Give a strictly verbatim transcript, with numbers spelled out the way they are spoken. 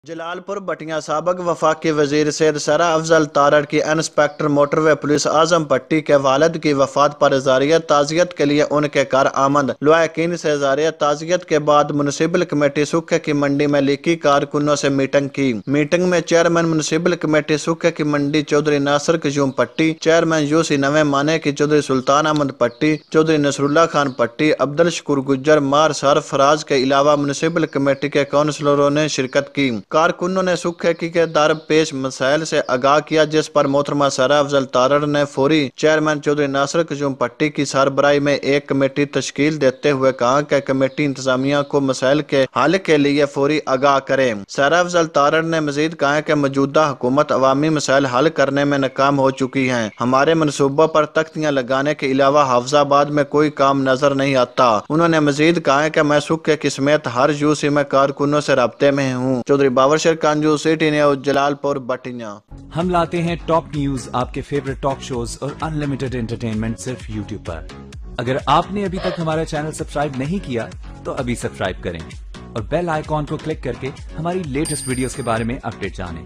جلال پور بٹیاں سابق وفاقی وزیر سید سرا افضل تارڑ کی inspector motorway police Azam پٹی کے والد کی وفات پر اظہاریہ تعزیت کے لیے ان کے گھر آمد لواحقین سے اظہاریہ تعزیت کے بعد میونسپل کمیٹی سکھے کی منڈی میں لیکی کارکنوں سے میٹنگ کی۔ میٹنگ میں چیئرمین میونسپل کمیٹی سکھے کی منڈی چودھری ناصر قیوم پٹی، چیئرمین یو سی نویں مانے کی چودھری سلطان احمد پٹی، چودھری نصر اللہ خان پٹی، عبدالشکور گجر، مار سار فراز کے علاوہ میونسپل کمیٹی کے کونسلروں نے شرکت کی۔ کارکنوں نے سکھے کے درپیش مسائل سے آگاہ کیا، جس پر محترمہ سرا افضل تارڑ نے فوری چیئرمین چودھری ناصر قیوم پٹی کی سربراہی میں ایک کمیٹی تشکیل دیتے ہوئے کہا کہ کمیٹی انتظامیہ کو مسائل کے حل کے لیے فوری آگاہ کرے۔ سرا افضل تارڑ نے مزید کہا کہ موجودہ حکومت عوامی مسائل حل کرنے میں ناکام ہو چکی ہے۔ ہمارے منصوبوں پر تختیاں لگانے کے علاوہ حافظ آباد میں کوئی کام نظر نہیں آتا۔ انہوں نے مزید کہا کہ میں سکھے کی سمیت ہر یو سی میں کارکنوں سے رابطے میں ہوں۔ چودھری باور شیر کانجو، سٹی نیوز، جلال پور بٹیاں۔ ہم لاتے ہیں ٹاپ نیوز، آپ کے فیوریٹ ٹاک شوز اور ان لمیٹڈ انٹرٹینمنٹ صرف یوٹیوب پر۔ اگر آپ نے ابھی تک ہمارا چینل سبسکرائب نہیں کیا تو ابھی سبسکرائب کریں اور بیل آئیکن کو کلک کر کے ہماری لیٹسٹ ویڈیوز کے بارے میں اپڈیٹ جانیں۔